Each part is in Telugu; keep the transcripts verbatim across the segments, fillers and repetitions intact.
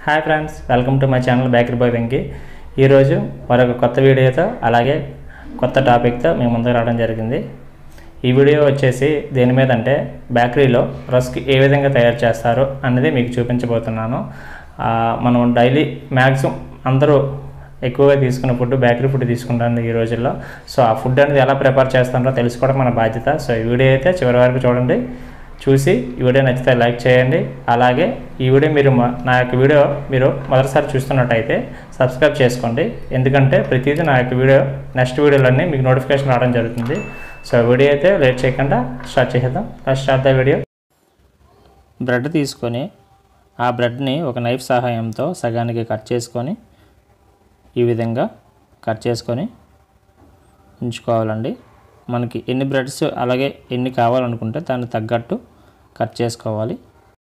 Hi friends, welcome to my channel bakery boy Venky. ఈరోజు మరొక కొత్త వీడియోతో అలాగే కొత్త టాపిక్తో మేము ముందుకు రావడం జరిగింది. ఈ వీడియో వచ్చేసి దేని మీద అంటే బేకరీలో రస్క్ ఏ విధంగా తయారు చేస్తారో అన్నది మీకు చూపించబోతున్నాను. మనం డైలీ మ్యాక్సిమం అందరూ ఎక్కువగా తీసుకున్న ఫుడ్ బేకరీ ఫుడ్ తీసుకుంటాను ఈ రోజుల్లో. సో ఆ ఫుడ్ అనేది ఎలా ప్రిపేర్ చేస్తారో తెలుసుకోవడం మన బాధ్యత. సో ఈ వీడియో అయితే చివరి వరకు చూడండి. చూసి ఈ వీడియో నచ్చితే లైక్ చేయండి. అలాగే ఈ వీడియో మీరు నా యొక్క వీడియో మీరు మొదటిసారి చూస్తున్నట్టయితే సబ్స్క్రైబ్ చేసుకోండి. ఎందుకంటే ప్రతిదీ నా యొక్క వీడియో నెక్స్ట్ వీడియోలన్నీ మీకు నోటిఫికేషన్ రావడం జరుగుతుంది. సో వీడియో అయితే లేట్ చేయకుండా స్టార్ట్ చేసేద్దాం. First start the video. Bread తీసుకొని ఆ బ్రెడ్ని ఒక నైఫ్ సహాయంతో సగానికి కట్ చేసుకొని ఈ విధంగా కట్ చేసుకొని ఉంచుకోవాలండి. మనకి ఎన్ని బ్రెడ్స్ అలాగే ఎన్ని కావాలనుకుంటే దానికి తగ్గట్టు కట్ చేసుకోవాలి.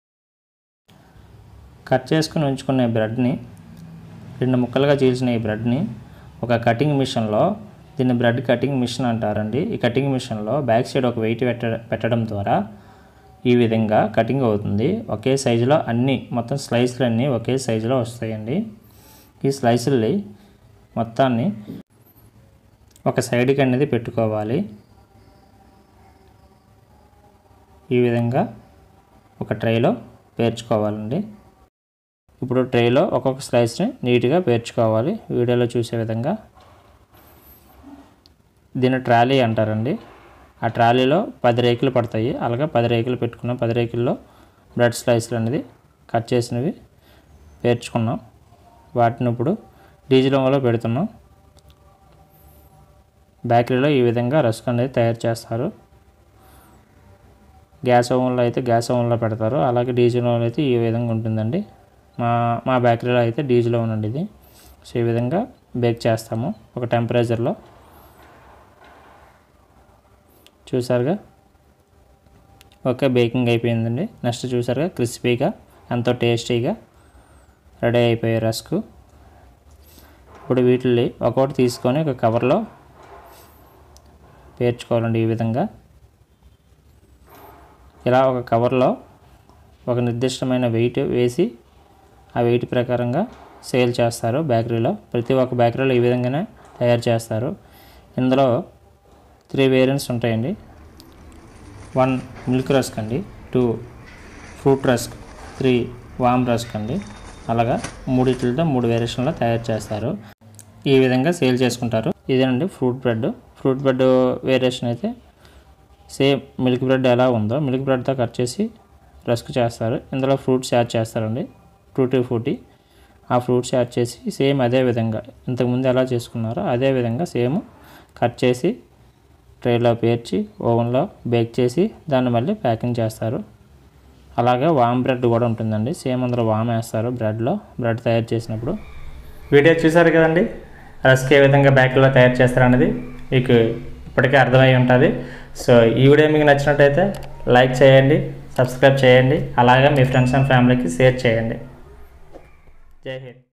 కట్ చేసుకుని ఉంచుకునే బ్రెడ్ని రెండు ముక్కలుగా చీల్చిన ఈ బ్రెడ్ని ఒక కటింగ్ మిషన్లో, దీన్ని బ్రెడ్ కటింగ్ మిషన్ అంటారండి. ఈ కటింగ్ మిషన్లో బ్యాక్ సైడ్ ఒక వెయిట్ పెట్ట పెట్టడం ద్వారా ఈ విధంగా కటింగ్ అవుతుంది. ఒకే సైజులో అన్నీ మొత్తం స్లైస్లు అన్నీ ఒకే సైజులో వస్తాయండి. ఈ స్లైసుల్ని మొత్తాన్ని ఒక సైడ్కి అనేది పెట్టుకోవాలి. ఈ విధంగా ఒక ట్రేలో పేర్చుకోవాలండి. ఇప్పుడు ట్రేలో ఒక్కొక్క స్లైస్ని నీట్గా పేర్చుకోవాలి వీడియోలో చూసే విధంగా. దీన్ని ట్రాలీ అంటారండి. ఆ ట్రాలీలో పది రేకులు పడతాయి. అలాగే పది రేకులు పెట్టుకున్నాం. పది రేకుల్లో బ్రెడ్ స్లైస్లు అనేది కట్ చేసినవి పేర్చుకున్నాం. వాటిని ఇప్పుడు డీజిల్ ఓవెన్లో పెడుతున్నాం. బేకరీలో ఈ విధంగా రస్క్ అనేది తయారు చేస్తారు. గ్యాస్ ఓవెన్లో అయితే గ్యాస్ ఓవెన్లో పెడతారు. అలాగే డీజిల్ ఓవెన్ అయితే ఈ విధంగా ఉంటుందండి. మా మా బేకరీలో అయితే డీజిల్ ఓవెన్ అండి ఇది. సో ఈ విధంగా బేక్ చేస్తాము ఒక టెంపరేచర్లో. చూసారుగా ఓకే, బేకింగ్ అయిపోయిందండి. నెక్స్ట్ చూసారుగా క్రిస్పీగా ఎంతో టేస్టీగా రెడీ అయిపోయాయి రస్క్. ఇప్పుడు వీటిని ఒక్కొక్కటి తీసుకొని ఒక కవర్లో పేర్చుకోవాలండి. ఈ విధంగా ఇలా ఒక కవర్లో ఒక నిర్దిష్టమైన వెయిట్ వేసి ఆ వెయిట్ ప్రకారంగా సేల్ చేస్తారు బేకరీలో. ప్రతి ఒక్క బేకరీలో ఈ విధంగానే తయారు చేస్తారు. ఇందులో త్రీ వేరియంట్స్ ఉంటాయండి. వన్ మిల్క్ రస్క్ అండి, టూ ఫ్రూట్ రస్క్, త్రీ వామ్ రస్క్ అండి. అలాగా మూడిట్లతో మూడు వేరియేషన్లో తయారు చేస్తారు. ఈ విధంగా సేల్ చేసుకుంటారు. ఇదేనండి fruit bread. Fruit bread variation అయితే సేమ్ మిల్క్ బ్రెడ్ ఎలా ఉందో మిల్క్ బ్రెడ్తో కట్ చేసి రస్క్ చేస్తారు. ఇందులో ఫ్రూట్స్ యాడ్ చేస్తారండి, టూటీ ఫ్రూటీ. ఆ ఫ్రూట్స్ యాడ్ చేసి సేమ్ అదే విధంగా ఇంతకుముందు ఎలా చేసుకున్నారో అదే విధంగా సేమ్ కట్ చేసి ట్రేలో పేర్చి ఓవెన్లో బేక్ చేసి దాన్ని మళ్ళీ ప్యాకింగ్ చేస్తారు. అలాగే వామ్ బ్రెడ్ కూడా ఉంటుందండి. సేమ్ అందులో వామ్ వేస్తారు బ్రెడ్లో, బ్రెడ్ తయారు చేసినప్పుడు. వీడియో చూసారు కదండి, రస్క్ ఏ విధంగా బేకరీలో తయారు చేస్తారనేది మీకు ఇప్పటికే అర్థమై ఉంటుంది. సో ఈ వీడియో మీకు నచ్చినట్టయితే లైక్ చేయండి, సబ్స్క్రైబ్ చేయండి. అలాగే మీ ఫ్రెండ్స్ అండ్ ఫ్యామిలీకి షేర్ చేయండి. జై హింద్.